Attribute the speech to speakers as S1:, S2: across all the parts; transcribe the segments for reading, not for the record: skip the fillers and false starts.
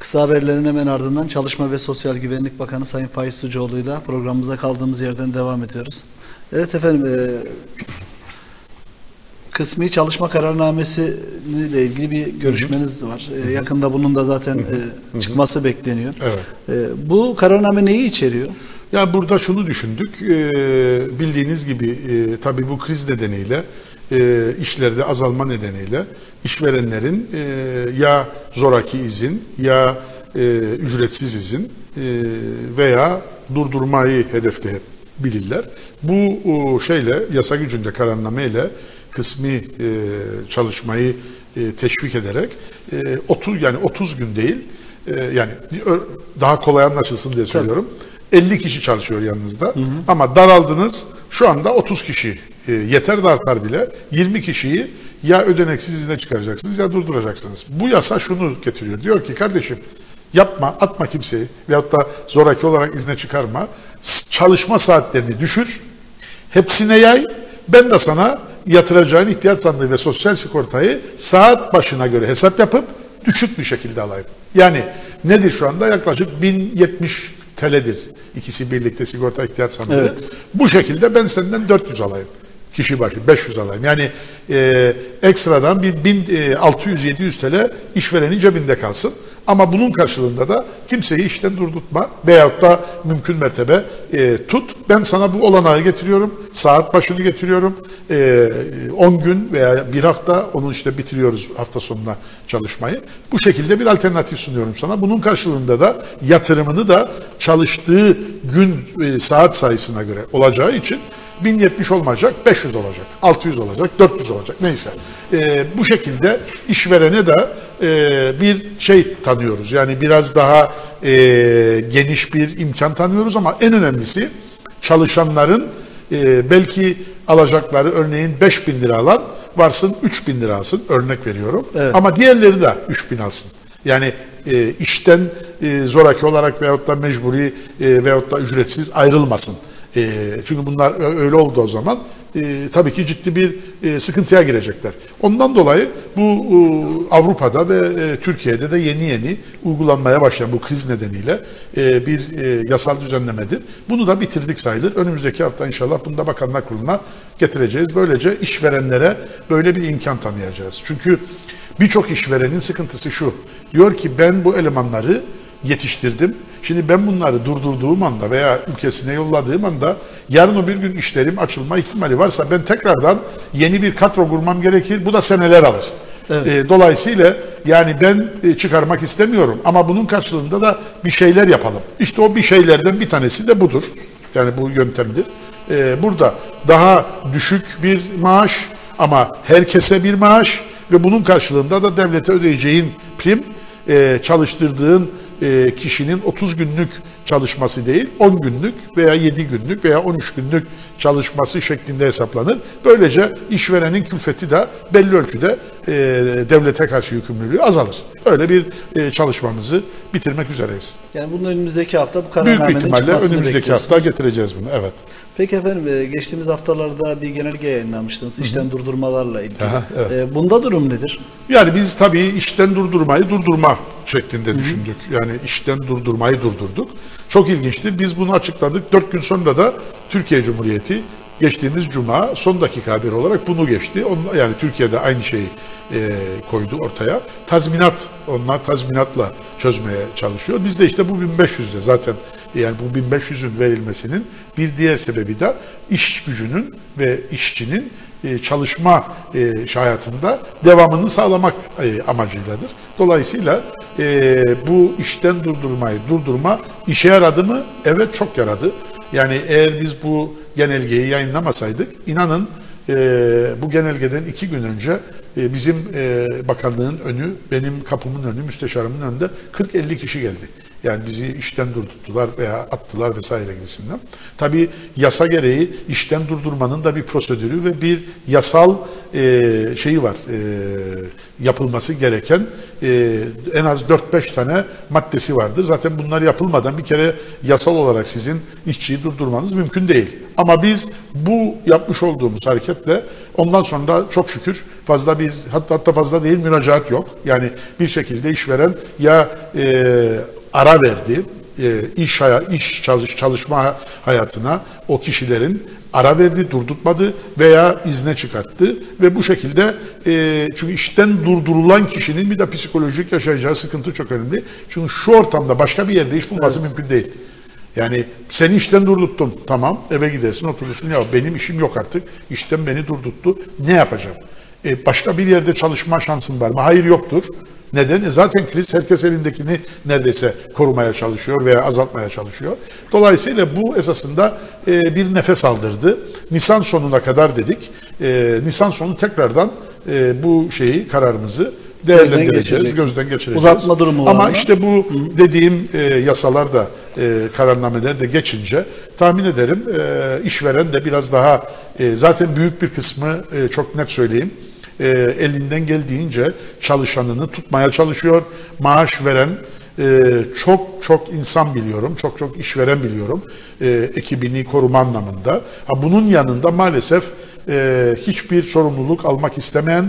S1: Kısa haberlerin hemen ardından Çalışma ve Sosyal Güvenlik Bakanı Sayın Faiz Sucuoğlu'yla programımıza kaldığımız yerden devam ediyoruz. Evet efendim, kısmi çalışma kararnamesi ile ilgili bir görüşmeniz var. Yakında bunun da zaten çıkması bekleniyor.
S2: Evet.
S1: Bu kararname neyi içeriyor?
S2: Ya burada şunu düşündük. Bildiğiniz gibi tabii bu kriz nedeniyle işlerde azalma nedeniyle işverenlerin ya zoraki izin ya ücretsiz izin veya durdurmayı hedefleyebilirler. Bu şeyle, yasa gücünde kararnameyle kısmi çalışmayı teşvik ederek 30 gün değil, yani daha kolay anlaşılsın diye söylüyorum. 50 kişi çalışıyor yanınızda ama daraldınız, şu anda 30 kişi yeter de artar bile, 20 kişiyi ya ödeneksiz izne çıkaracaksınız ya durduracaksınız. Bu yasa şunu getiriyor, diyor ki kardeşim yapma, atma kimseyi veyahut da zoraki olarak izne çıkarma, çalışma saatlerini düşür, hepsine yay, ben de sana yatıracağın ihtiyaç sandığı ve sosyal sigortayı saat başına göre hesap yapıp düşük bir şekilde alayım. Yani nedir şu anda? Yaklaşık 1070 TL'dir. İkisi birlikte sigorta ihtiyaç sandığı.
S1: Evet.
S2: Bu şekilde ben senden 400 alayım. Kişi başı 500 alayım. Yani ekstradan bir 600-700 TL işverenin cebinde kalsın. Ama bunun karşılığında da kimseyi işten durdurtma veyahut da mümkün mertebe tut. Ben sana bu olanağı getiriyorum. Saat başını getiriyorum. 10 gün veya bir hafta onu işte bitiriyoruz hafta sonuna çalışmayı. Bu şekilde bir alternatif sunuyorum sana. Bunun karşılığında da yatırımını da çalıştığı gün saat sayısına göre olacağı için 1070 olmayacak, 500 olacak, 600 olacak, 400 olacak, neyse. Bu şekilde işverene de bir şey tanıyoruz. Yani biraz daha geniş bir imkan tanıyoruz ama en önemlisi çalışanların belki alacakları, örneğin 5.000 lira alan varsın 3.000 lira alsın, örnek veriyorum. Evet. Ama diğerleri de 3.000 alsın. Yani işten zoraki olarak veyahut da mecburi veyahut da ücretsiz ayrılmasın. Çünkü bunlar öyle oldu o zaman tabii ki ciddi bir sıkıntıya girecekler. Ondan dolayı bu Avrupa'da ve Türkiye'de de yeni uygulanmaya başlayan bu kriz nedeniyle bir yasal düzenlemedir. Bunu da bitirdik sayılır. Önümüzdeki hafta inşallah bunu da Bakanlar Kurulu'na getireceğiz. Böylece işverenlere böyle bir imkan tanıyacağız. Çünkü birçok işverenin sıkıntısı şu. Diyor ki ben bu elemanları yetiştirdim. Şimdi ben bunları durdurduğum anda veya ülkesine yolladığım anda yarın o bir gün işlerim açılma ihtimali varsa ben tekrardan yeni bir kadro kurmam gerekir. Bu da seneler alır. Evet. Dolayısıyla yani ben çıkarmak istemiyorum ama bunun karşılığında da bir şeyler yapalım. İşte o bir şeylerden bir tanesi de budur. Yani bu yöntemdir. Burada daha düşük bir maaş ama herkese bir maaş ve bunun karşılığında da devlete ödeyeceğin prim çalıştırdığın kişinin 30 günlük çalışması değil, 10 günlük veya 7 günlük veya 13 günlük çalışması şeklinde hesaplanır. Böylece işverenin külfeti de belli ölçüde devlete karşı yükümlülüğü azalır. Öyle bir çalışmamızı bitirmek üzereyiz.
S1: Yani bunun önümüzdeki hafta bu kararnamenin çıkmasını
S2: büyük bir ihtimalle önümüzdeki hafta getireceğiz bunu. Evet.
S1: Peki efendim, geçtiğimiz haftalarda bir genelge yayınlamıştınız işten durdurmalarla ilgili.
S2: Aha, evet.
S1: Bunda durum nedir?
S2: Yani biz tabii işten durdurmayı durdurma şeklinde düşündük. Yani işten durdurmayı durdurduk. Çok ilginçti. Biz bunu açıkladık. 4 gün sonra da Türkiye Cumhuriyeti geçtiğimiz Cuma son dakika haberi olarak bunu geçti. Yani Türkiye'de aynı şeyi koydu ortaya. Tazminat, onlar tazminatla çözmeye çalışıyor. Biz de işte bu 1500'de zaten yani bu 1500'ün verilmesinin bir diğer sebebi de iş gücünün ve işçinin çalışma hayatında devamını sağlamak amacıyladır. Dolayısıyla bu işten durdurma işe yaradı mı? Evet, çok yaradı. Yani eğer biz bu genelgeyi yayınlamasaydık, inanın bu genelgeden 2 gün önce bizim bakanlığın önü, benim kapımın önü, müsteşarımın önünde 40-50 kişi geldi. Yani bizi işten durdurttular veya attılar vesaire gibisinden. Tabii yasa gereği işten durdurmanın da bir prosedürü ve bir yasal şeyi var. Yapılması gereken en az 4-5 tane maddesi vardır. Zaten bunlar yapılmadan bir kere yasal olarak sizin işçiyi durdurmanız mümkün değil. Ama biz bu yapmış olduğumuz hareketle ondan sonra çok şükür fazla bir hatta fazla değil müracaat yok. Yani bir şekilde işveren ya ara verdi, çalışma hayatına o kişilerin ara verdi, durdurtmadı veya izne çıkarttı ve bu şekilde çünkü işten durdurulan kişinin bir de psikolojik yaşayacağı sıkıntı çok önemli. Çünkü şu ortamda başka bir yerde iş bulması mümkün değil. Yani seni işten durdurttum, tamam, eve gidersin, oturursun, ya benim işim yok artık, işten beni durdurttu, ne yapacağım? Başka bir yerde çalışma şansım var mı? Hayır, yoktur. Neden? Zaten kriz herkes elindekini neredeyse korumaya çalışıyor veya azaltmaya çalışıyor. Dolayısıyla bu esasında bir nefes aldırdı. Nisan sonuna kadar dedik. Nisan sonu tekrardan bu kararımızı değerlendireceğiz, gözden geçireceğiz.
S1: Uzatma durumu var
S2: ama
S1: mı?
S2: işte bu dediğim yasalar da kararnameler de geçince tahmin ederim işveren de biraz daha zaten büyük bir kısmı çok net söyleyeyim. Elinden geldiğince çalışanını tutmaya çalışıyor. Maaş veren çok insan biliyorum, çok işveren biliyorum ekibini koruma anlamında. Bunun yanında maalesef hiçbir sorumluluk almak istemeyen,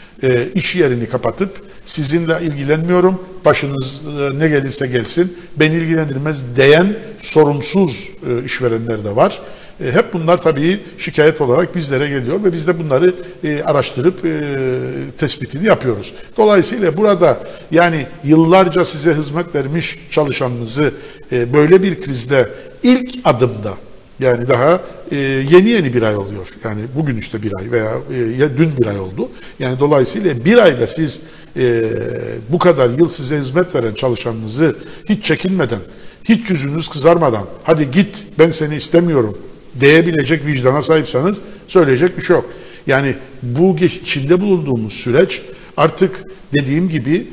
S2: iş yerini kapatıp sizinle ilgilenmiyorum, başınız ne gelirse gelsin, beni ilgilendirmez diyen sorumsuz işverenler de var. Hep bunlar tabii şikayet olarak bizlere geliyor ve biz de bunları araştırıp tespitini yapıyoruz. Dolayısıyla burada yani yıllarca size hizmet vermiş çalışanınızı böyle bir krizde ilk adımda, yani daha yeni bir ay oluyor. Yani bugün işte bir ay veya dün bir ay oldu. Yani dolayısıyla bir ayda siz bu kadar yıl size hizmet veren çalışanınızı hiç çekinmeden, hiç yüzünüz kızarmadan, hadi git ben seni istemiyorum diyebilecek vicdana sahipseniz söyleyecek bir şey yok. Yani bu içinde bulunduğumuz süreç artık dediğim gibi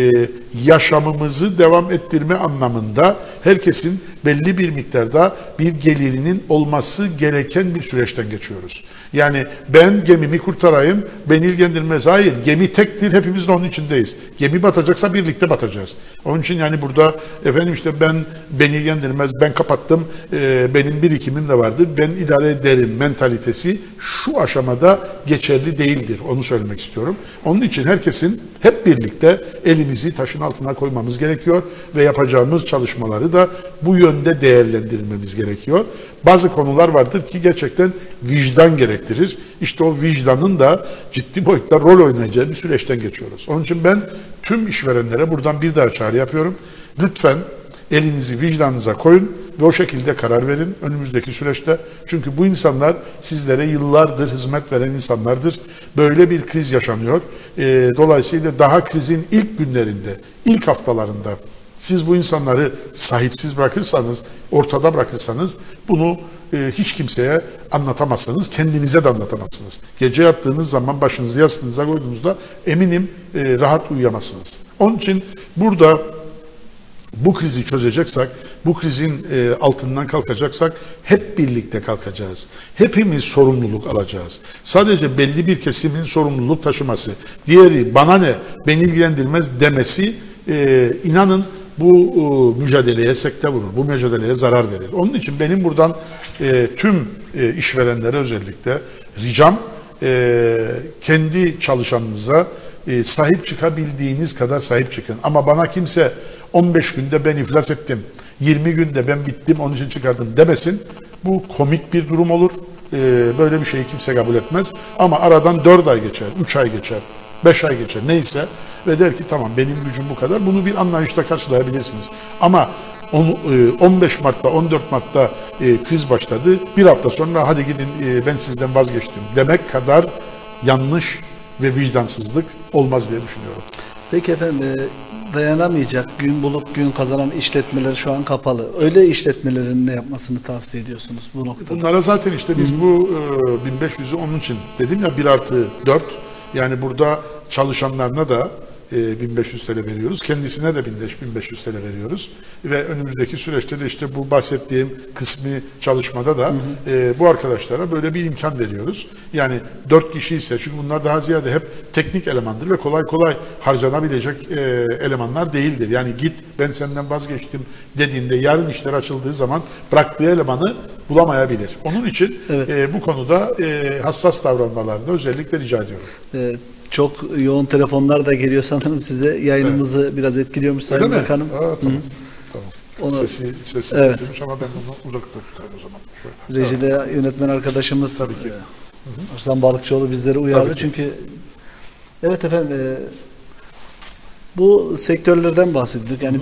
S2: yaşamımızı devam ettirme anlamında herkesin belli bir miktarda bir gelirinin olması gereken bir süreçten geçiyoruz. Yani ben gemimi kurtarayım, beni ilgilendirmez. Hayır, gemi tektir, hepimiz de onun içindeyiz. Gemi batacaksa birlikte batacağız. Onun için yani burada efendim işte beni ilgilendirmez, ben kapattım, benim birikimim de vardır, ben idare ederim mentalitesi şu aşamada geçerli değildir. Onu söylemek istiyorum. Onun için herkesin hep birlikte elimizi taşın altına koymamız gerekiyor ve yapacağımız çalışmaları da bu yönde değerlendirmemiz gerekiyor. Bazı konular vardır ki gerçekten vicdan gerektirir. İşte o vicdanın da ciddi boyutta rol oynayacağı bir süreçten geçiyoruz. Onun için ben tüm işverenlere buradan bir daha çağrı yapıyorum. Lütfen elinizi vicdanınıza koyun ve o şekilde karar verin önümüzdeki süreçte. Çünkü bu insanlar sizlere yıllardır hizmet veren insanlardır. Böyle bir kriz yaşanıyor. Dolayısıyla daha krizin ilk günlerinde, ilk haftalarında siz bu insanları sahipsiz bırakırsanız, ortada bırakırsanız bunu hiç kimseye anlatamazsınız, kendinize de anlatamazsınız. Gece yattığınız zaman başınızı yastığınıza koyduğunuzda eminim rahat uyuyamazsınız. Onun için burada bu krizi çözeceksek, bu krizin altından kalkacaksak hep birlikte kalkacağız. Hepimiz sorumluluk alacağız. Sadece belli bir kesimin sorumluluk taşıması, diğeri bana ne, beni ilgilendirmez demesi inanın bu mücadeleye sekte vurur, bu mücadeleye zarar verir. Onun için benim buradan tüm işverenlere özellikle ricam kendi çalışanınıza sahip çıkabildiğiniz kadar sahip çıkın. Ama bana kimse 15 günde ben iflas ettim, 20 günde ben bittim onun için çıkardım demesin. Bu komik bir durum olur. Böyle bir şeyi kimse kabul etmez. Ama aradan 4 ay geçer, 3 ay geçer, 5 ay geçer neyse ve der ki tamam benim gücüm bu kadar. Bunu bir anlayışla karşılayabilirsiniz. Ama 15 Mart'ta 14 Mart'ta kriz başladı. Bir hafta sonra hadi gidin ben sizden vazgeçtim demek kadar yanlış ve vicdansızlık olmaz diye düşünüyorum.
S1: Peki efendim dayanamayacak, gün bulup gün kazanan işletmeler şu an kapalı. Öyle işletmelerin ne yapmasını tavsiye ediyorsunuz bu noktada?
S2: Bunlara zaten işte biz bu 1500'ü onun için dedim ya 1+4 yani burada çalışanlarına da 1500 TL veriyoruz. Kendisine de 1500 TL veriyoruz. Ve önümüzdeki süreçte de işte bu bahsettiğim kısmi çalışmada da bu arkadaşlara böyle bir imkan veriyoruz. Yani 4 kişi ise, çünkü bunlar daha ziyade hep teknik elemandır ve kolay kolay harcanabilecek elemanlar değildir. Yani git ben senden vazgeçtim dediğinde yarın işler açıldığı zaman bıraktığı elemanı bulamayabilir. Onun için bu konuda hassas davranmalarını özellikle rica ediyorum.
S1: Çok yoğun telefonlar da geliyor sanırım size. Yayınımızı biraz etkiliyormuş Sayın Bakanım.
S2: Tamam. Tamam. Onu, sesi
S1: evet.
S2: Ama ben onu uzakta tutarım o zaman. Şöyle.
S1: Rejide yönetmen arkadaşımız
S2: Tabii ki.
S1: Arslan Balıkçıoğlu bizleri uyardı. Çünkü evet efendim bu sektörlerden bahsettik. Yani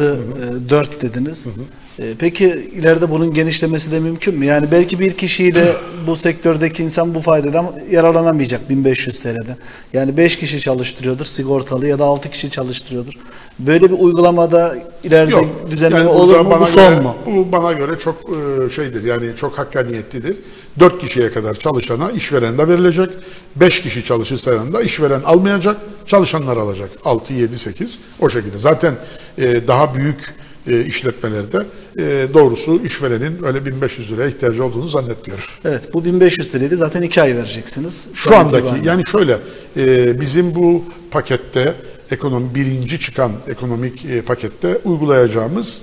S1: 1+4 dediniz. Peki ileride bunun genişlemesi de mümkün mü? Yani belki bir kişiyle bu sektördeki insan bu faydadan yararlanamayacak 1500 TL'den. Yani 5 kişi çalıştırıyordur sigortalı ya da 6 kişi çalıştırıyordur. Böyle bir uygulamada ileride düzenleme yani olur mu? Bu son mu?
S2: Bu bana göre çok şeydir, yani çok hakkaniyetlidir. 4 kişiye kadar çalışana işveren de verilecek. 5 kişi çalışırsa da işveren almayacak, çalışanlar alacak. 6, 7, 8 o şekilde. Zaten daha büyük işletmelerde doğrusu işverenin öyle 1500 liraya ihtiyacı olduğunu zannetmiyorum.
S1: Evet, bu 1500 liraydı zaten 2 ay vereceksiniz.
S2: Şu andaki yani şöyle bizim bu pakette birinci çıkan ekonomik pakette uygulayacağımız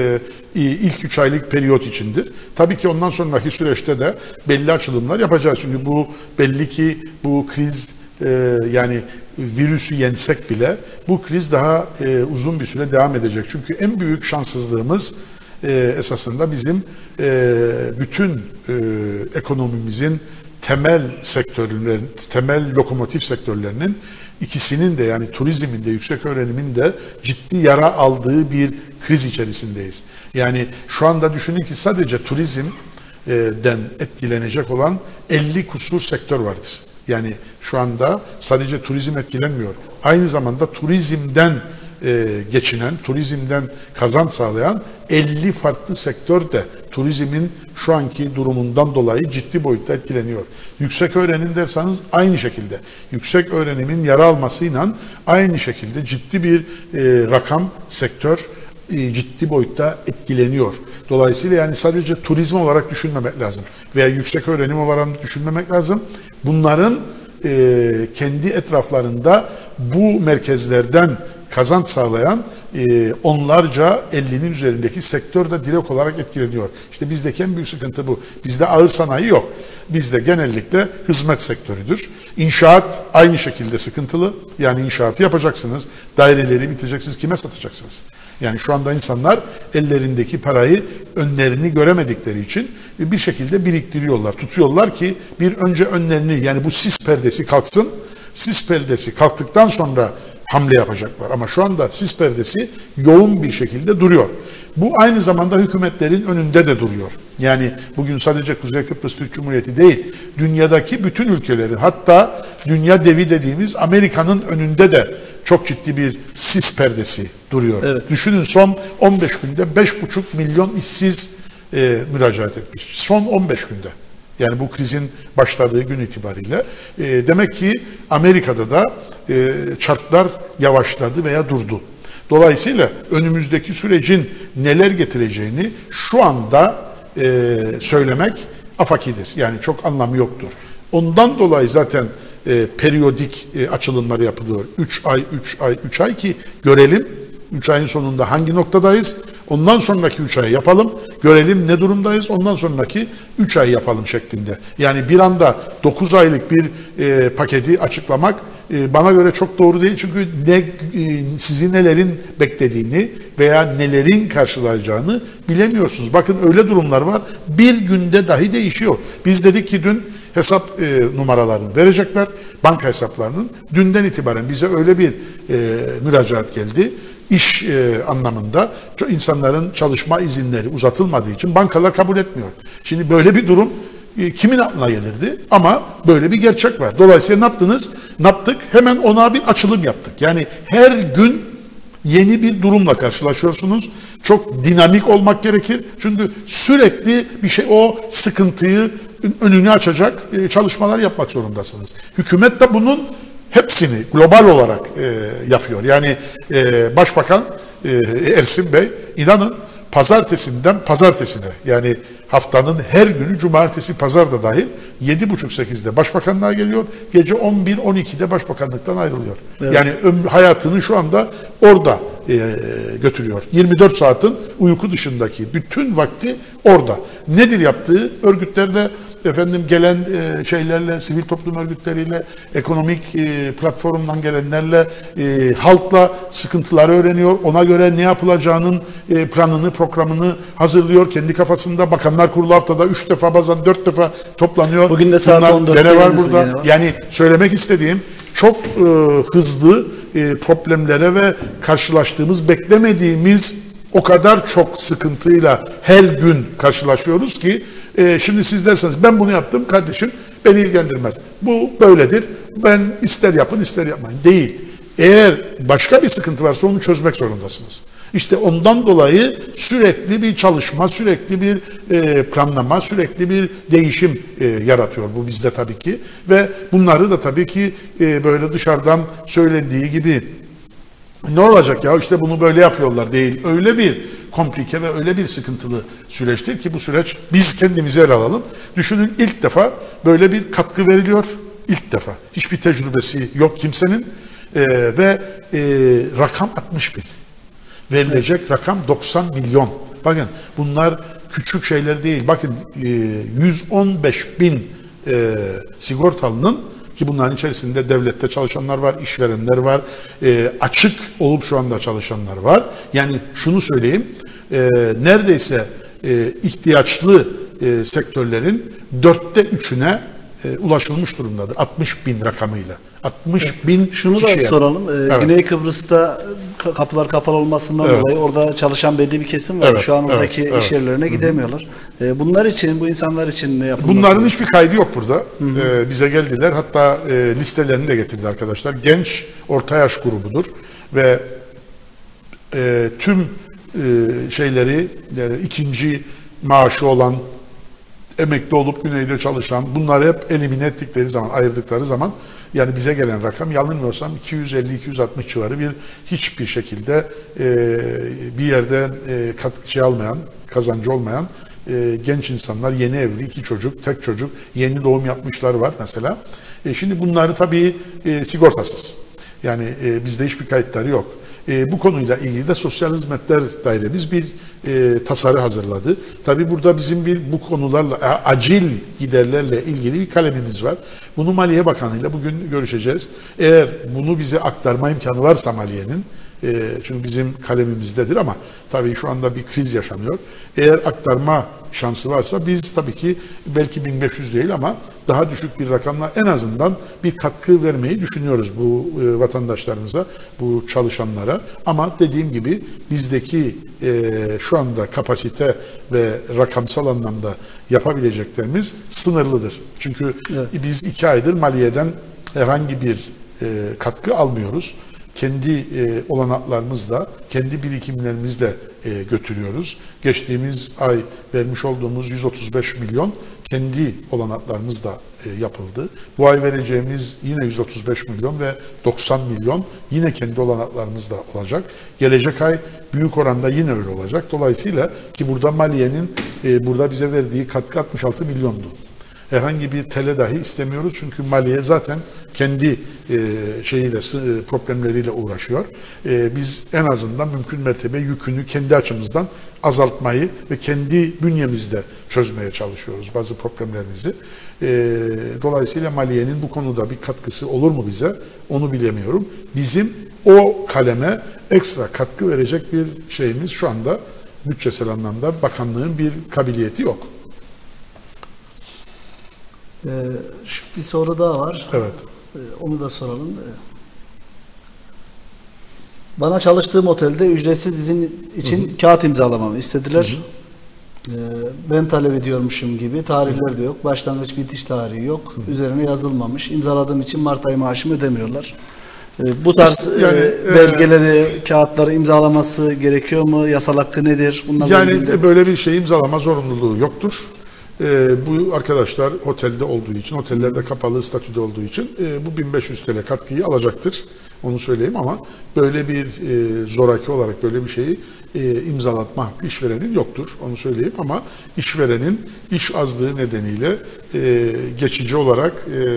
S2: ilk 3 aylık periyot içindir. Tabii ki ondan sonraki süreçte de belli açılımlar yapacağız. Çünkü bu belli ki bu kriz yani virüsü yensek bile bu kriz daha uzun bir süre devam edecek. Çünkü en büyük şanssızlığımız esasında bizim bütün ekonomimizin temel sektörlerin, temel lokomotif sektörlerinin ikisinin de, yani turizmin de yüksek öğrenimin de ciddi yara aldığı bir kriz içerisindeyiz. Yani şu anda düşünün ki sadece turizmden etkilenecek olan 50 kusur sektör vardır. Yani şu anda sadece turizm etkilenmiyor. Aynı zamanda turizmden geçinen, turizmden kazanç sağlayan 50 farklı sektör de turizmin şu anki durumundan dolayı ciddi boyutta etkileniyor. Yüksek öğrenim derseniz aynı şekilde. Yüksek öğrenimin yara almasıyla aynı şekilde ciddi bir rakam sektör ciddi boyutta etkileniyor. Dolayısıyla yani sadece turizm olarak düşünmemek lazım. Veya yüksek öğrenim olarak düşünmemek lazım. Bunların kendi etraflarında bu merkezlerden kazanç sağlayan onlarca 50'nin üzerindeki sektör de direkt olarak etkileniyor. İşte bizdeki en büyük sıkıntı bu. Bizde ağır sanayi yok. Bizde genellikle hizmet sektörüdür. İnşaat aynı şekilde sıkıntılı. Yani inşaatı yapacaksınız, daireleri bitireceksiniz, kime satacaksınız? Yani şu anda insanlar ellerindeki parayı önlerini göremedikleri için bir şekilde biriktiriyorlar, tutuyorlar ki bir önce önlerini, yani bu sis perdesi kalksın. Sis perdesi kalktıktan sonra hamle yapacaklar. Ama şu anda sis perdesi yoğun bir şekilde duruyor. Bu aynı zamanda hükümetlerin önünde de duruyor. Yani bugün sadece Kuzey Kıbrıs Türk Cumhuriyeti değil, dünyadaki bütün ülkelerin, hatta dünya devi dediğimiz Amerika'nın önünde de çok ciddi bir sis perdesi duruyor. Evet. Düşünün, son 15 günde 5,5 milyon işsiz müracaat etmiş. Son 15 günde. Yani bu krizin başladığı gün itibariyle. Demek ki Amerika'da da çarklar yavaşladı veya durdu. Dolayısıyla önümüzdeki sürecin neler getireceğini şu anda söylemek afakidir. Yani çok anlamı yoktur. Ondan dolayı zaten periyodik açılımlar yapılıyor. 3 ay, 3 ay, 3 ay ki görelim 3 ayın sonunda hangi noktadayız. Ondan sonraki 3 ay yapalım. Görelim ne durumdayız. Ondan sonraki 3 ay yapalım şeklinde. Yani bir anda 9 aylık bir paketi açıklamak bana göre çok doğru değil. Çünkü sizi nelerin beklediğini veya nelerin karşılayacağını bilemiyorsunuz. Bakın öyle durumlar var. Bir günde dahi değişiyor. Biz dedik ki dün hesap numaralarını verecekler. Banka hesaplarının. Dünden itibaren bize öyle bir müracaat geldi. İş anlamında insanların çalışma izinleri uzatılmadığı için bankalar kabul etmiyor. Şimdi böyle bir durum kimin aklına gelirdi? Ama böyle bir gerçek var. Dolayısıyla ne yaptınız? Ne yaptık? Hemen ona bir açılım yaptık. Yani her gün yeni bir durumla karşılaşıyorsunuz. Çok dinamik olmak gerekir. Çünkü sürekli bir şey, o sıkıntıyı önünü açacak çalışmalar yapmak zorundasınız. Hükümet de bunun hepsini global olarak yapıyor. Yani Başbakan Ersin Bey, inanın pazartesinden pazartesine, yani haftanın her günü cumartesi pazar da dahil 7.30-8'de başbakanlığa geliyor. Gece 11-12'de başbakanlıktan ayrılıyor. Evet. Yani hayatını şu anda orada götürüyor. 24 saatin uyku dışındaki bütün vakti orada. Nedir yaptığı? Örgütlerle, gelen şeylerle, sivil toplum örgütleriyle, ekonomik platformdan gelenlerle, halkla sıkıntıları öğreniyor. Ona göre ne yapılacağının planını, programını hazırlıyor. Kendi kafasında Bakanlar Kurulu haftada 3 defa, bazen 4 defa toplanıyor.
S1: Bugün de saat 14'te
S2: gene var burada. Yani söylemek istediğim, çok hızlı problemlere ve karşılaştığımız, beklemediğimiz o kadar çok sıkıntıyla her gün karşılaşıyoruz ki şimdi siz derseniz ben bunu yaptım kardeşim, beni ilgilendirmez. Bu böyledir. Ben ister yapın ister yapmayın. Değil. Eğer başka bir sıkıntı varsa onu çözmek zorundasınız. İşte ondan dolayı sürekli bir çalışma, sürekli bir planlama, sürekli bir değişim yaratıyor bu bizde tabii ki. Ve bunları da tabii ki böyle dışarıdan söylendiği gibi ne olacak ya işte bunu böyle yapıyorlar değil. Öyle bir komplike ve öyle bir sıkıntılı süreçtir ki bu süreç, biz kendimizi ele alalım. Düşünün, ilk defa böyle bir katkı veriliyor. İlk defa. Hiçbir tecrübesi yok kimsenin. Ve rakam 60 bin. Verilecek rakam 90 milyon. Bakın bunlar küçük şeyler değil. Bakın 115 bin sigortalının, ki bunların içerisinde devlette çalışanlar var, işverenler var, açık olup şu anda çalışanlar var. Yani şunu söyleyeyim, neredeyse ihtiyaçlı sektörlerin 3'üne ulaşılmış durumdadır. 60 bin rakamıyla. 60 bin
S1: Şunu
S2: kişiye.
S1: da soralım.
S2: Evet.
S1: Güney Kıbrıs'ta kapılar kapalı olmasından dolayı orada çalışan belli bir kesim var.
S2: Evet,
S1: Şu an oradaki
S2: evet.
S1: iş yerlerine gidemiyorlar. Bunlar için, bu insanlar için ne yapılması?
S2: Bunların hiçbir kaydı yok burada. Bize geldiler. Hatta listelerini de getirdi arkadaşlar. Genç orta yaş grubudur ve tüm şeyleri, ikinci maaşı olan, emekli olup güneyde çalışan, bunları hep elimine ettikleri zaman, ayırdıkları zaman, yani bize gelen rakam yanılmıyorsam 250-260 civarı bir, hiçbir şekilde bir yerden şey almayan, kazancı olmayan genç insanlar, yeni evli, 2 çocuk, tek çocuk, yeni doğum yapmışlar var mesela. Şimdi bunları tabii sigortasız. Yani bizde hiçbir kayıtları yok. Bu konuyla ilgili de Sosyal Hizmetler Dairemiz bir tasarı hazırladı. Tabii burada bizim bu konularla, acil giderlerle ilgili bir kalemimiz var. Bunu Maliye Bakanı'yla bugün görüşeceğiz. Eğer bunu bize aktarma imkanı varsa Maliye'nin, çünkü bizim kalemimizdedir ama tabii şu anda bir kriz yaşanıyor. Eğer aktarma şansı varsa biz tabii ki belki 1500 değil ama daha düşük bir rakamla en azından bir katkı vermeyi düşünüyoruz bu vatandaşlarımıza, bu çalışanlara. Ama dediğim gibi bizdeki şu anda kapasite ve rakamsal anlamda yapabileceklerimiz sınırlıdır. Çünkü biz 2 aydır Maliye'den herhangi bir katkı almıyoruz. Kendi olanaklarımızla, kendi birikimlerimizle götürüyoruz. Geçtiğimiz ay vermiş olduğumuz 135 milyon kendi olanaklarımızla yapıldı. Bu ay vereceğimiz yine 135 milyon ve 90 milyon yine kendi olanaklarımızla olacak. Gelecek ay büyük oranda yine öyle olacak. Dolayısıyla ki burada Maliye'nin burada bize verdiği katkı 66 milyondu. Herhangi bir tele dahi istemiyoruz çünkü Maliye zaten kendi problemleriyle uğraşıyor. Biz en azından mümkün mertebe yükünü kendi açımızdan azaltmayı ve kendi bünyemizde çözmeye çalışıyoruz bazı problemlerimizi. Dolayısıyla Maliye'nin bu konuda bir katkısı olur mu bize? Onu bilemiyorum. Bizim o kaleme ekstra katkı verecek bir şeyimiz şu anda bütçesel anlamda bakanlığın bir kabiliyeti yok.
S1: Bir soru daha var.
S2: Evet.
S1: Onu da soralım. Bana çalıştığım otelde ücretsiz izin için kağıt imzalamamı istediler. Ben talep ediyormuşum gibi, tarihler de yok. Başlangıç bitiş tarihi yok. Üzerine yazılmamış. İmzaladığım için Mart ayı maaşımı ödemiyorlar. Bu tarz belgeleri, kağıtları imzalaması gerekiyor mu? Yasal hakkı nedir?
S2: Yani böyle bir şey imzalama zorunluluğu yoktur. Bu arkadaşlar otelde olduğu için, otellerde kapalı statüde olduğu için bu 1500 TL katkıyı alacaktır. Onu söyleyeyim ama böyle bir zoraki olarak böyle bir şeyi imzalatma hakkı işverenin yoktur. Onu söyleyeyim ama işverenin iş azlığı nedeniyle geçici olarak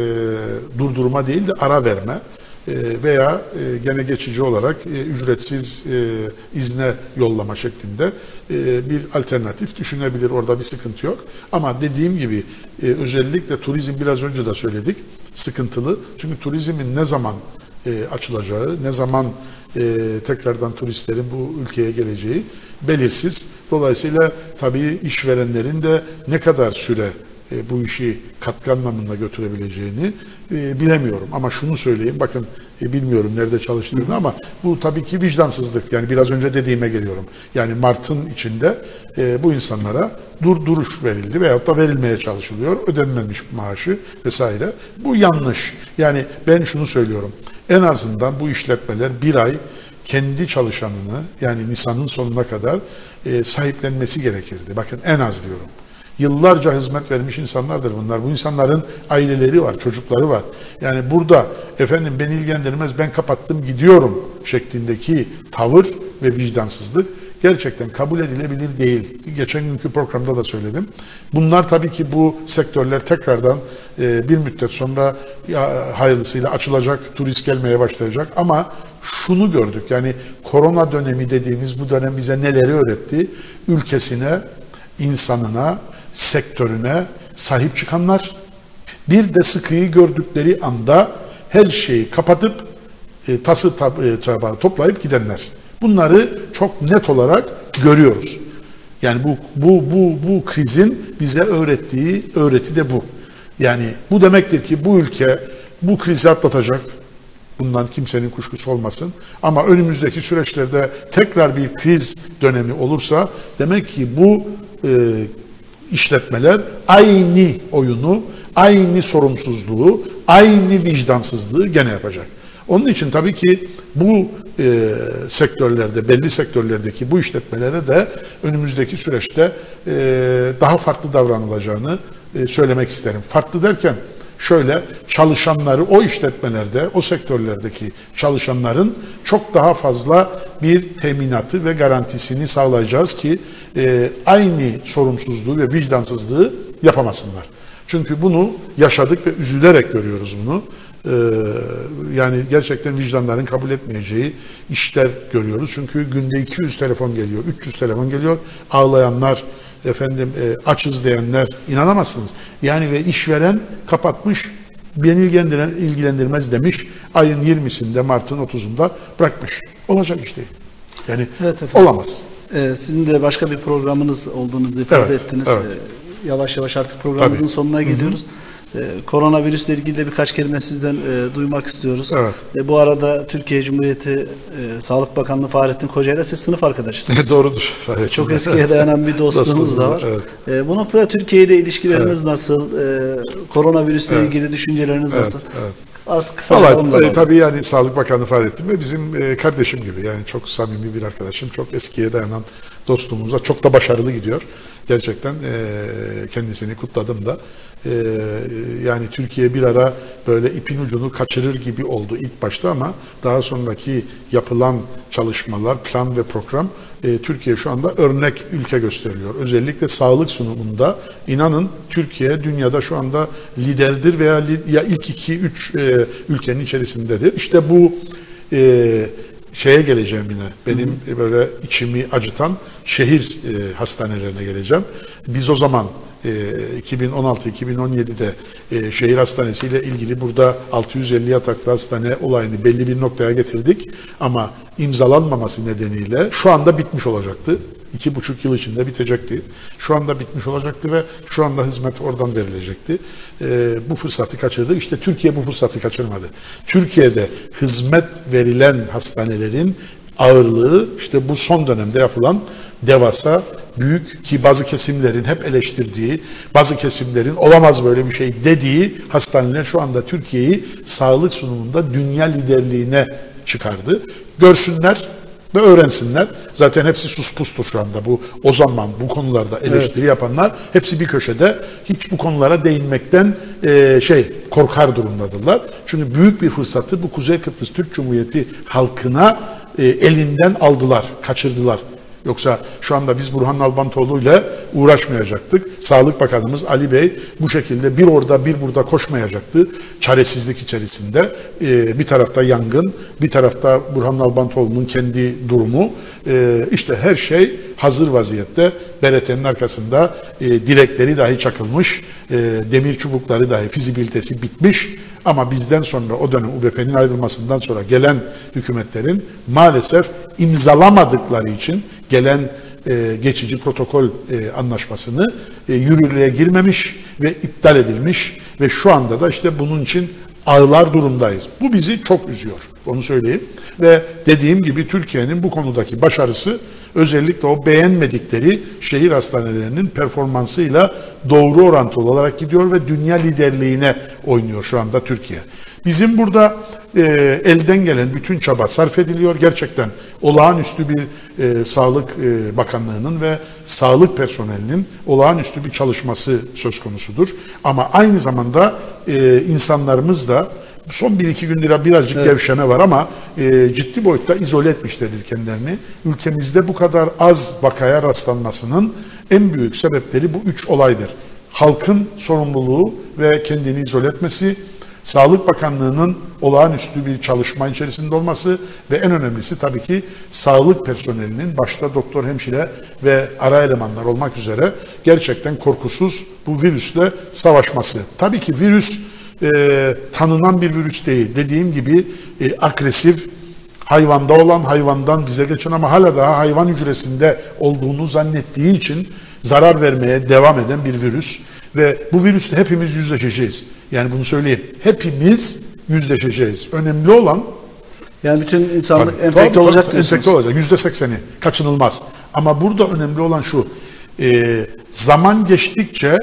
S2: durdurma değil de ara verme veya gene geçici olarak ücretsiz izne yollama şeklinde bir alternatif düşünebilir. Orada bir sıkıntı yok. Ama dediğim gibi özellikle turizm biraz önce de söyledik sıkıntılı. Çünkü turizmin ne zaman açılacağı, ne zaman tekrardan turistlerin bu ülkeye geleceği belirsiz. Dolayısıyla tabii işverenlerin de ne kadar süre bu işi katkı anlamında götürebileceğini bilemiyorum. Ama şunu söyleyeyim, bakın bilmiyorum nerede çalıştığını ama bu tabii ki vicdansızlık. Yani biraz önce dediğime geliyorum. Yani Mart'ın içinde bu insanlara durduruş verildi veyahut da verilmeye çalışılıyor. Ödenmemiş maaşı vesaire. Bu yanlış. Yani ben şunu söylüyorum. En azından bu işletmeler bir ay kendi çalışanını yani Nisan'ın sonuna kadar sahiplenmesi gerekirdi. Bakın en az diyorum. Yıllarca hizmet vermiş insanlardır bunlar. Bu insanların aileleri var, çocukları var. Yani burada efendim beni ilgilendirmez, ben kapattım gidiyorum şeklindeki tavır ve vicdansızlık gerçekten kabul edilebilir değil. Geçen günkü programda da söyledim. Bunlar tabii ki bu sektörler tekrardan bir müddet sonra hayırlısıyla açılacak, turist gelmeye başlayacak. Ama şunu gördük, yani korona dönemi dediğimiz bu dönem bize neleri öğretti? Ülkesine, insanına, sektörüne sahip çıkanlar, bir de sıkıyı gördükleri anda her şeyi kapatıp tası tabağı toplayıp gidenler. Bunları çok net olarak görüyoruz. Yani bu krizin bize öğrettiği öğreti de bu. Yani bu demektir ki bu ülke bu krizi atlatacak. Bundan kimsenin kuşkusu olmasın. Ama önümüzdeki süreçlerde tekrar bir kriz dönemi olursa demek ki bu işletmeler aynı oyunu, aynı sorumsuzluğu, aynı vicdansızlığı gene yapacak. Onun için tabii ki bu sektörlerde, belli sektörlerdeki bu işletmelere de önümüzdeki süreçte daha farklı davranılacağını söylemek isterim. Farklı derken şöyle, çalışanları o işletmelerde, o sektörlerdeki çalışanların çok daha fazla bir teminatı ve garantisini sağlayacağız ki aynı sorumsuzluğu ve vicdansızlığı yapamasınlar. Çünkü bunu yaşadık ve üzülerek görüyoruz bunu. Yani gerçekten vicdanların kabul etmeyeceği işler görüyoruz. Çünkü günde 200 telefon geliyor, 300 telefon geliyor. Ağlayanlar, efendim açız diyenler, inanamazsınız. Yani ve işveren kapatmış, beni ilgilendirmez demiş. Ayın 20'sinde, Mart'ın 30'unda bırakmış. Olacak iş değil. Yani evet, olamaz.
S1: Sizin de başka bir programınız olduğunuzu ifade ettiniz.
S2: Evet.
S1: Yavaş yavaş artık programımızın sonuna geliyoruz. Koronavirüsle ilgili de birkaç kelime sizden duymak istiyoruz.
S2: Evet.
S1: Bu arada Türkiye Cumhuriyeti Sağlık Bakanlığı Fahrettin Koca ile siz sınıf arkadaşısınız.
S2: Doğrudur.
S1: Çok eskiye dayanan bir dostluğumuz da var. Evet. Bu noktada Türkiye ile ilişkileriniz nasıl? Koronavirüsle ilgili düşünceleriniz nasıl?
S2: Evet.
S1: Artık kısaca
S2: tabii yani Sağlık Bakanı Fahrettin ve bizim kardeşim gibi, yani çok samimi bir arkadaşım, çok eskiye dayanan dostluğumuzda çok da başarılı gidiyor. Gerçekten kendisini kutladım da. Yani Türkiye bir ara böyle ipin ucunu kaçırır gibi oldu ilk başta ama daha sonraki yapılan çalışmalar, plan ve program Türkiye şu anda örnek ülke gösteriliyor. Özellikle sağlık sunumunda inanın Türkiye dünyada şu anda liderdir veya ilk 2-3 ülkenin içerisindedir. İşte bu şeye geleceğim yine. Benim böyle içimi acıtan şehir hastanelerine geleceğim. Biz o zaman 2016-2017'de şehir hastanesiyle ilgili burada 650 yataklı hastane olayını belli bir noktaya getirdik. Ama imzalanmaması nedeniyle şu anda bitmiş olacaktı. 2,5 yıl içinde bitecekti. Şu anda bitmiş olacaktı ve şu anda hizmet oradan verilecekti. Bu fırsatı kaçırdı. İşte Türkiye bu fırsatı kaçırmadı. Türkiye'de hizmet verilen hastanelerin ağırlığı işte bu son dönemde yapılan devasa, büyük, ki bazı kesimlerin hep eleştirdiği, bazı kesimlerin olamaz böyle bir şey dediği hastaneler şu anda Türkiye'yi sağlık sunumunda dünya liderliğine çıkardı. Görsünler, ve öğrensinler. Zaten hepsi suspustur şu anda. O zaman bu konularda eleştiri yapanlar hepsi bir köşede, hiç bu konulara değinmekten korkar durumdadırlar. Çünkü büyük bir fırsatı bu Kuzey Kıbrıs Türk Cumhuriyeti halkına elinden aldılar, kaçırdılar. Yoksa şu anda biz Burhan Nalbantoğlu ile uğraşmayacaktık. Sağlık Bakanımız Ali Bey bu şekilde bir orada bir burada koşmayacaktı. Çaresizlik içerisinde bir tarafta yangın, bir tarafta Burhan Nalbantoğlu'nun kendi durumu. İşte her şey hazır vaziyette. BRT'nin arkasında direkleri dahi çakılmış, demir çubukları dahi fizibilitesi bitmiş. Ama bizden sonra o dönem UBP'nin ayrılmasından sonra gelen hükümetlerin maalesef imzalamadıkları için gelen geçici protokol anlaşmasını yürürlüğe girmemiş ve iptal edilmiş ve şu anda da işte bunun için ağlar durumdayız. Bu bizi çok üzüyor, onu söyleyeyim. Ve dediğim gibi Türkiye'nin bu konudaki başarısı özellikle o beğenmedikleri şehir hastanelerinin performansıyla doğru orantılı olarak gidiyor ve dünya liderliğine oynuyor şu anda Türkiye. Bizim burada elden gelen bütün çaba sarf ediliyor. Gerçekten olağanüstü bir Sağlık Bakanlığı'nın ve sağlık personelinin olağanüstü bir çalışması söz konusudur. Ama aynı zamanda insanlarımız da son 1-2 gündür birazcık gevşeme var ama ciddi boyutta izole etmişlerdir kendilerini. Ülkemizde bu kadar az vakaya rastlanmasının en büyük sebepleri bu 3 olaydır. Halkın sorumluluğu ve kendini izole etmesi, Sağlık Bakanlığı'nın olağanüstü bir çalışma içerisinde olması ve en önemlisi tabii ki sağlık personelinin başta doktor, hemşire ve ara elemanlar olmak üzere gerçekten korkusuz bu virüsle savaşması. Tabii ki virüs tanınan bir virüs değil. Dediğim gibi agresif, hayvanda olan, hayvandan bize geçen ama hala daha hayvan hücresinde olduğunu zannettiği için zarar vermeye devam eden bir virüs. Ve bu virüsle hepimiz yüzleşeceğiz. Yani bunu söyleyeyim. Hepimiz yüzleşeceğiz. Önemli olan...
S1: Yani bütün insanlık enfekte olacak diyorsunuz.
S2: Enfekte olacak. %80'i kaçınılmaz. Ama burada önemli olan şu. Zaman geçtikçe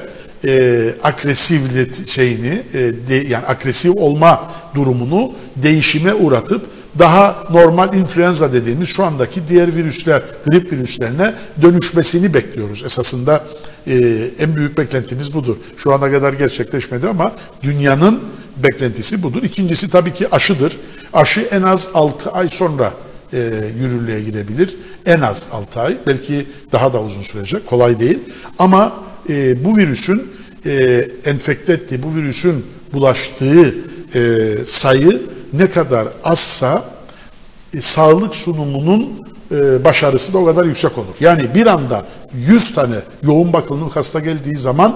S2: agresivlik yani agresif olma durumunu değişime uğratıp daha normal influenza dediğimiz şu andaki diğer virüsler, grip virüslerine dönüşmesini bekliyoruz. Esasında en büyük beklentimiz budur. Şu ana kadar gerçekleşmedi ama dünyanın beklentisi budur. İkincisi tabii ki aşıdır. Aşı en az 6 ay sonra yürürlüğe girebilir. En az 6 ay. Belki daha da uzun sürecek. Kolay değil. Ama bu virüsün enfekte ettiği, bu virüsün bulaştığı sayı ne kadar azsa sağlık sunumunun başarısı da o kadar yüksek olur. Yani bir anda 100 tane yoğun bakımlık hasta geldiği zaman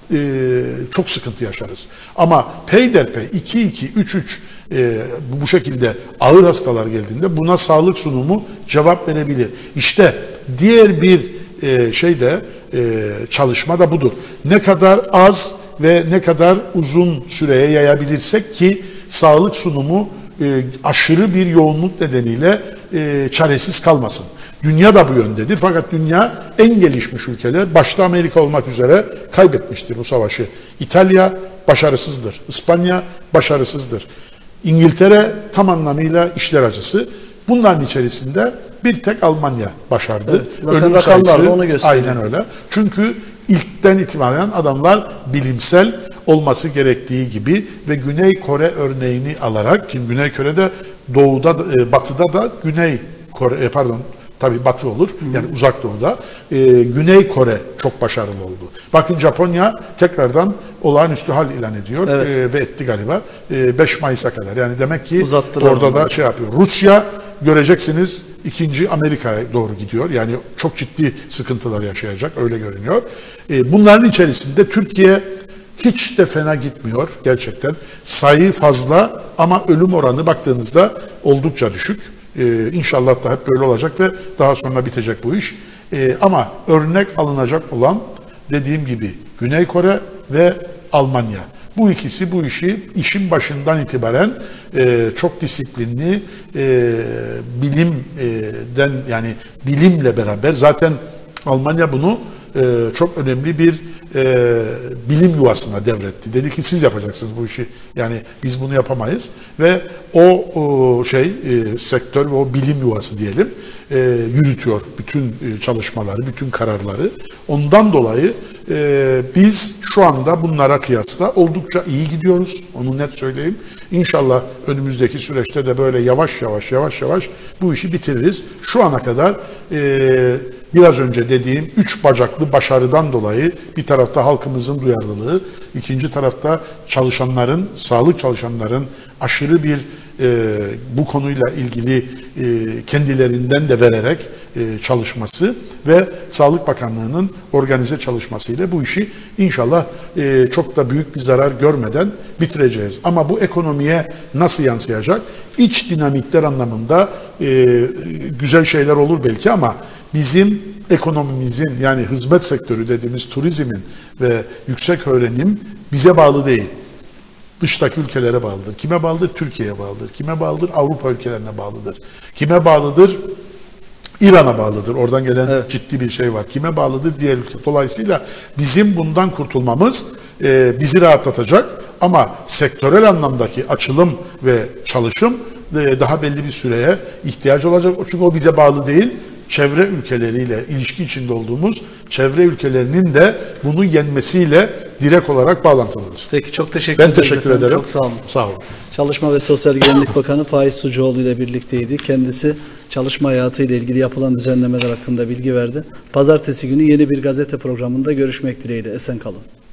S2: çok sıkıntı yaşarız. Ama peyderpey 2-2, 3-3 bu şekilde ağır hastalar geldiğinde buna sağlık sunumu cevap verebilir. İşte diğer bir çalışma da budur. Ne kadar az ve ne kadar uzun süreye yayabilirsek ki sağlık sunumu aşırı bir yoğunluk nedeniyle çaresiz kalmasın. Dünya da bu yöndedir. Fakat dünya en gelişmiş ülkeler, başta Amerika olmak üzere kaybetmiştir bu savaşı. İtalya başarısızdır. İspanya başarısızdır. İngiltere tam anlamıyla işler acısı. Bunların içerisinde bir tek Almanya başardı.
S1: Evet, zaten rakamlar da onu gösteriyor.
S2: Aynen öyle. Çünkü ilkten itibaren adamlar bilimsel olması gerektiği gibi ve Güney Kore örneğini alarak, ki Güney Kore'de doğuda, batıda da Güney Kore, tabii batı olur, yani uzak doğuda, Güney Kore çok başarılı oldu. Bakın Japonya tekrardan olağanüstü hal ilan ediyor ve etti galiba 5 Mayıs'a kadar. Yani demek ki orada da yapıyor. Rusya göreceksiniz 2. Amerika'ya doğru gidiyor. Yani çok ciddi sıkıntılar yaşayacak, öyle görünüyor. Bunların içerisinde Türkiye hiç de fena gitmiyor gerçekten. Sayı fazla ama ölüm oranı baktığınızda oldukça düşük. İnşallah da hep böyle olacak ve daha sonra bitecek bu iş. Ama örnek alınacak olan dediğim gibi Güney Kore ve Almanya. Bu ikisi bu işin başından itibaren çok disiplinli, bilimle beraber zaten Almanya bunu çok önemli bir bilim yuvasına devretti. Dedi ki siz yapacaksınız bu işi. Yani biz bunu yapamayız ve sektör ve o bilim yuvası diyelim yürütüyor bütün çalışmaları, bütün kararları. Ondan dolayı biz şu anda bunlara kıyasla oldukça iyi gidiyoruz. Onu net söyleyeyim. İnşallah önümüzdeki süreçte de böyle yavaş yavaş bu işi bitiririz. Şu ana kadar biraz önce dediğim 3 bacaklı başarıdan dolayı bir tarafta halkımızın duyarlılığı, ikinci tarafta çalışanların, sağlık çalışanların aşırı bir bu konuyla ilgili kendilerinden de vererek çalışması ve Sağlık Bakanlığı'nın organize çalışmasıyla bu işi inşallah çok da büyük bir zarar görmeden bitireceğiz. Ama bu ekonomiye nasıl yansıyacak? İç dinamikler anlamında güzel şeyler olur belki ama bizim ekonomimizin yani hizmet sektörü dediğimiz turizmin ve yüksek öğrenim bize bağlı değil. Dıştaki ülkelere bağlıdır. Kime bağlıdır? Türkiye'ye bağlıdır. Kime bağlıdır? Avrupa ülkelerine bağlıdır. Kime bağlıdır? İran'a bağlıdır. Oradan gelen ciddi bir şey var. Kime bağlıdır? Diğer ülke. Dolayısıyla bizim bundan kurtulmamız bizi rahatlatacak ama sektörel anlamdaki açılım ve çalışım daha belli bir süreye ihtiyaç olacak. Çünkü o bize bağlı değil. Çevre ülkeleriyle ilişki içinde olduğumuz çevre ülkelerinin de bunu yenmesiyle direkt olarak bağlantılıdır.
S1: Peki çok teşekkür ederim.
S2: Ben teşekkür ederim.
S1: Çok sağ olun.
S2: Sağ olun.
S1: Çalışma ve Sosyal Güvenlik Bakanı Faiz Sucuoğlu ile birlikteydi. Kendisi çalışma hayatı ile ilgili yapılan düzenlemeler hakkında bilgi verdi. Pazartesi günü yeni bir gazete programında görüşmek dileğiyle. Esen kalın.